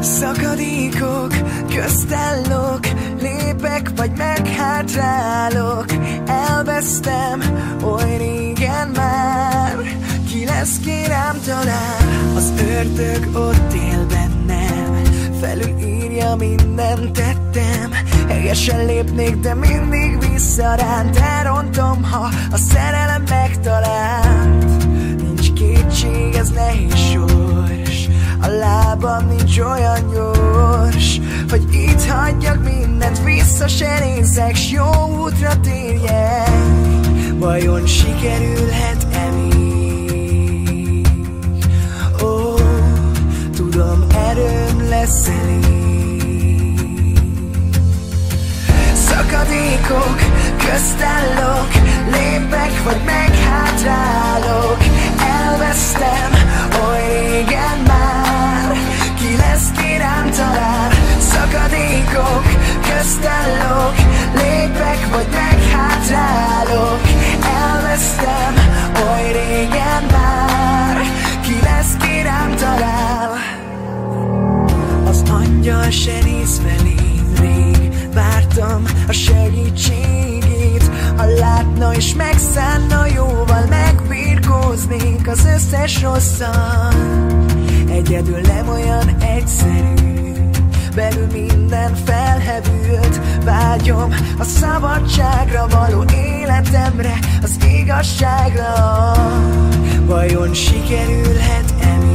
Szakadékok közt állok, lépek vagy meghátrálok. Elvesztem oly régen már, ki lesz, ki rám talál. Az ördög ott él bennem, felülírja minden tettem. Helyesen lépnék, de mindig visszaránt. Elrontom, ha a szerelem megtalált. Nincs kétség, ez nehéz sors, a lábam nincs olyan gyors, hogy itt hagyjak mindent, vissza se nézzek, s jó útra térjek. Vajon sikerülhet-e még? Ó, tudom, erőm lesz elég. Szakadékok közt állok, lépek vagy meghátrálok. Elvesztem oly régen már, ki lesz, ki rám talál. Szakadékok közt állok, lépek vagy meghátrálok. Elvesztem oly régen már, ki lesz, ki rám talál. Az angyal se néz felém, rég vártam a segítségét. Ha látna és megszánna, jóval megbirkóznék az összes rosszal. Egyedül nem olyan egyszerű, belül minden felhevült. Vágyom a szabadságra, való életemre, az igazságra. Vajon sikerülhet-e?